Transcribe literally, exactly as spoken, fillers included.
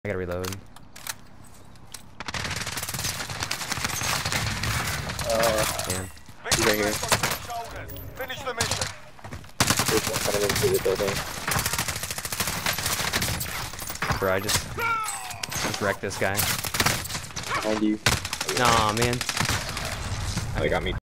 I gotta reload. Uh, Damn. he's right here. Finish the mission. There's one coming into the building. Bro, I just just wrecked this guy. Behind you. Nah, man. They got me.